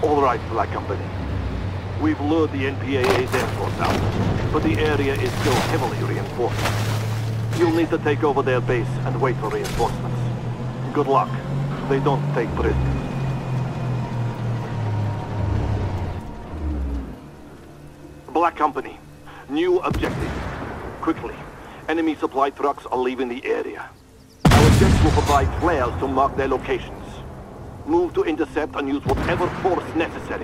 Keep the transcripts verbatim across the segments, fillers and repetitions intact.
All right, Black Company. We've lured the N P A A's air force out, but the area is still heavily reinforced. You'll need to take over their base and wait for reinforcements. Good luck. They don't take prisoners. Black Company. New objective. Quickly. Enemy supply trucks are leaving the area. Our jets will provide flares to mark their locations. Move to intercept and use whatever force necessary.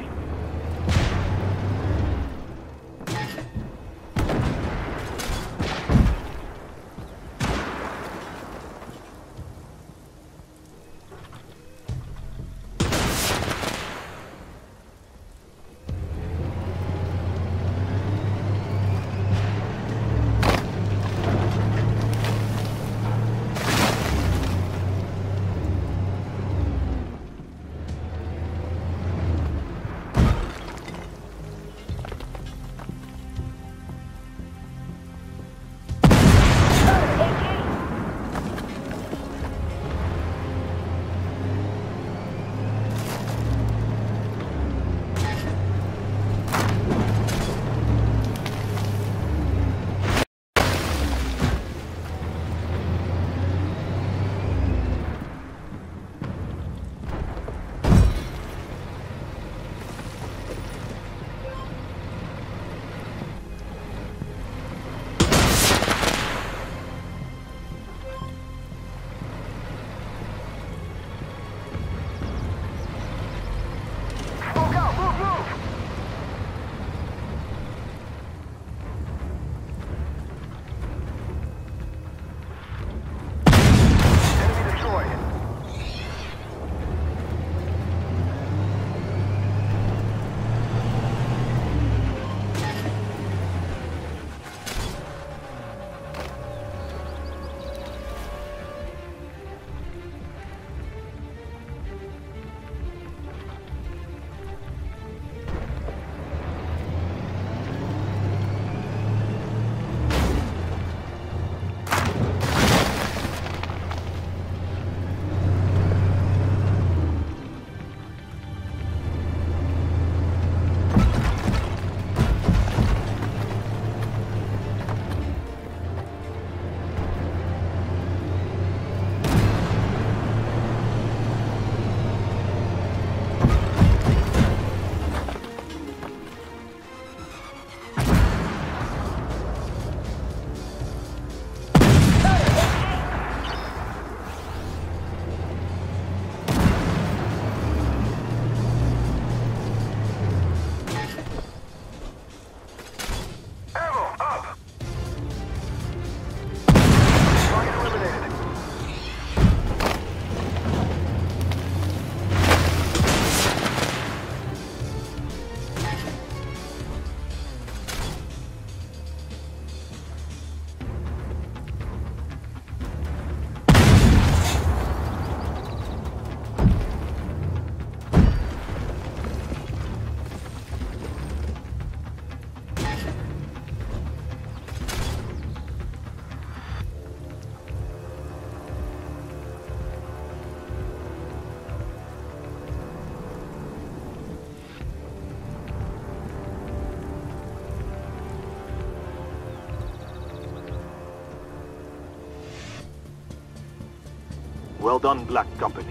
Well done, Black Company.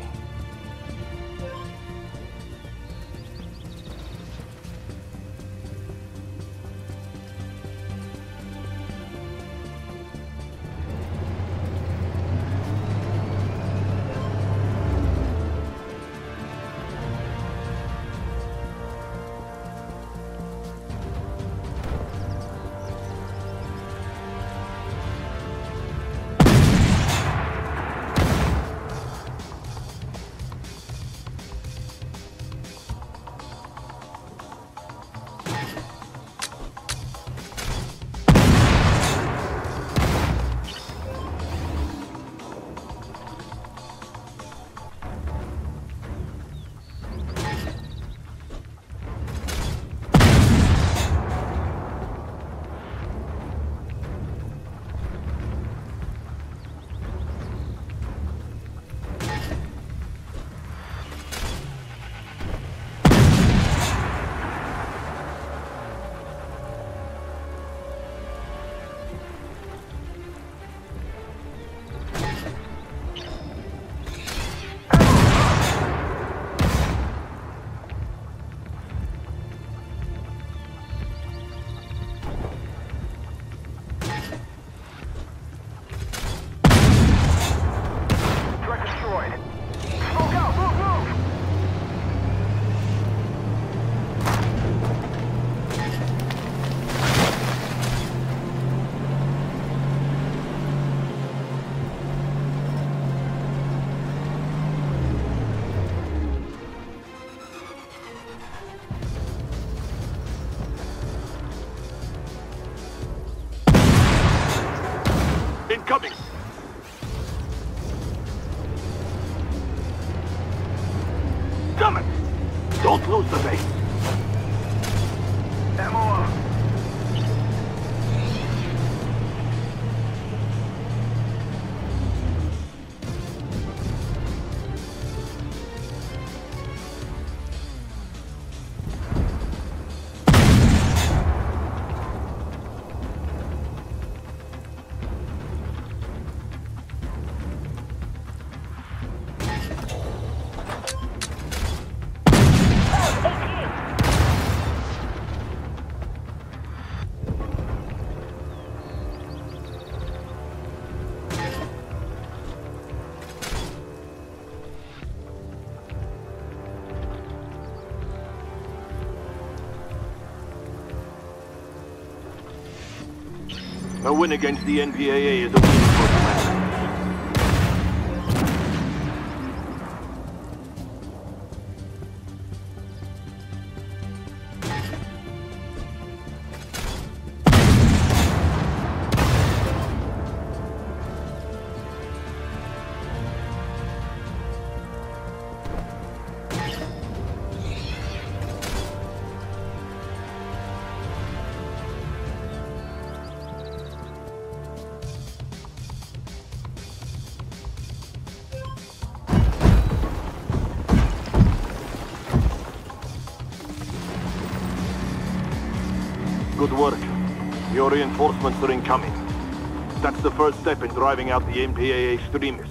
coming! Damn it! Don't lose the base! Ammo up! A win against the N P A A is a win for humanity. Good work. Your reinforcements are incoming. That's the first step in driving out the N P A A extremists.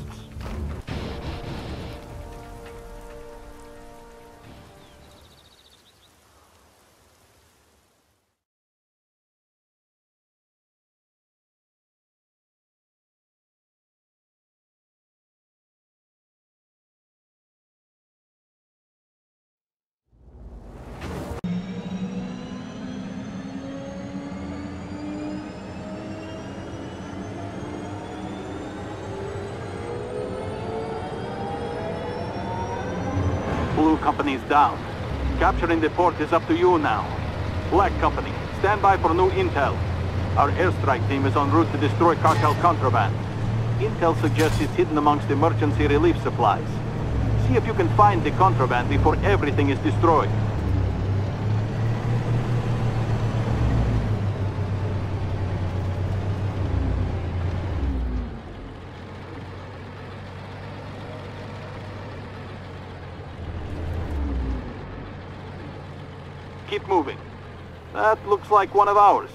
Blue Company's down. Capturing the port is up to you now. Black Company, stand by for new intel. Our airstrike team is en route to destroy cartel contraband. Intel suggests it's hidden amongst emergency relief supplies. See if you can find the contraband before everything is destroyed. Keep moving. That looks like one of ours.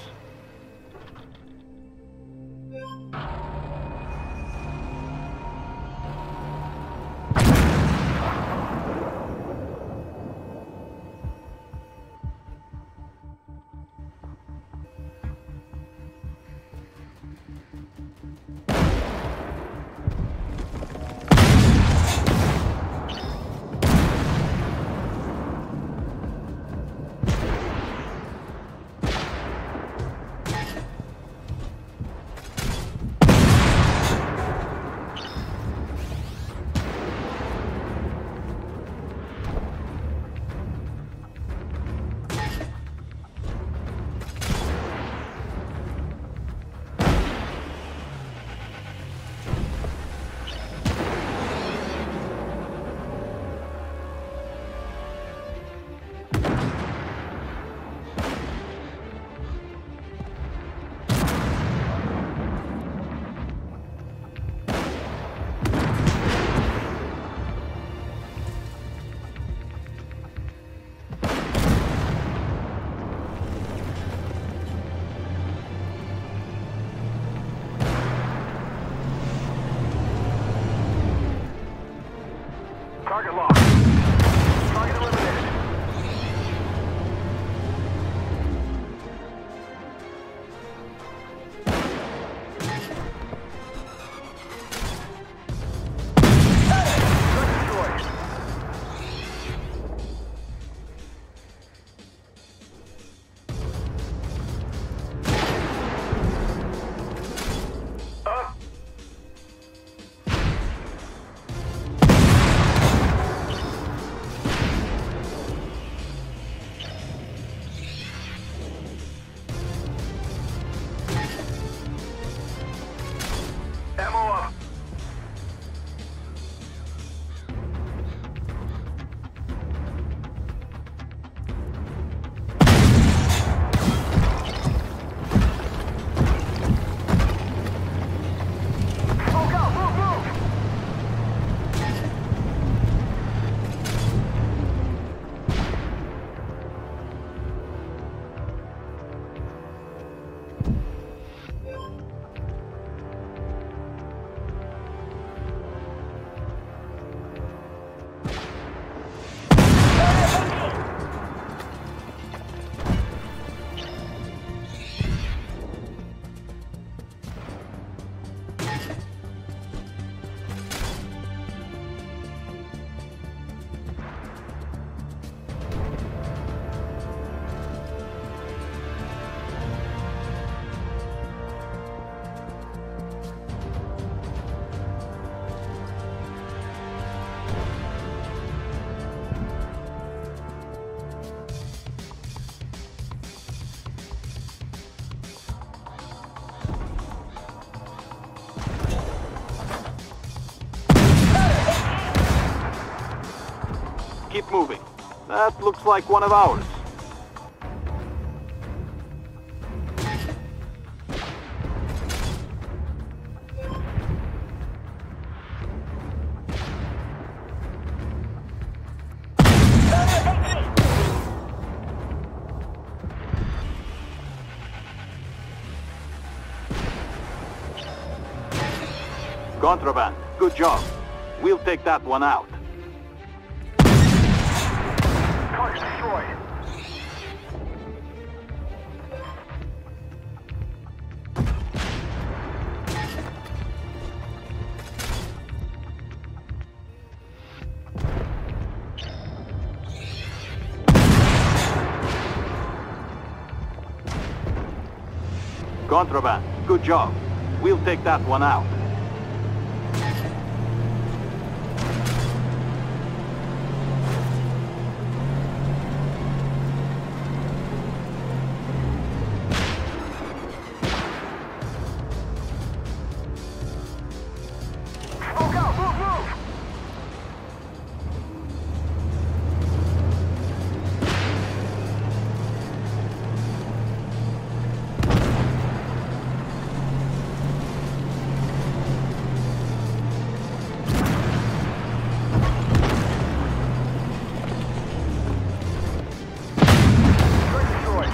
Keep moving. That looks like one of ours. Contraband. Good job. We'll take that one out. Target destroyed. Contraband. Good job. We'll take that one out. Smoke out, move, move! Target destroyed.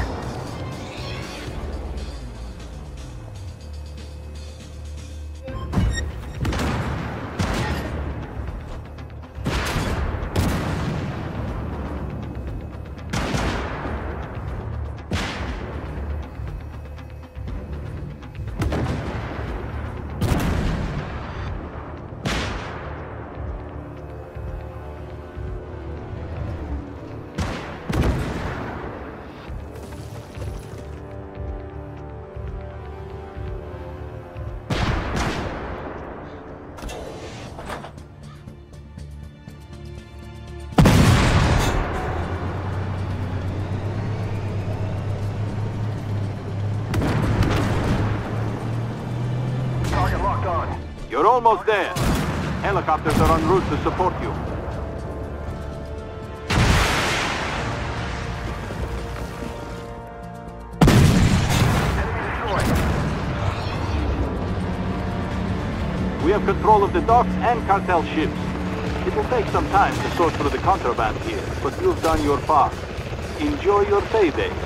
Target locked on. You're almost there. Helicopters are en route to support you. Enemy destroyed. We have control of the docks and cartel ships. It will take some time to sort through the contraband here, but you've done your part. Enjoy your payday.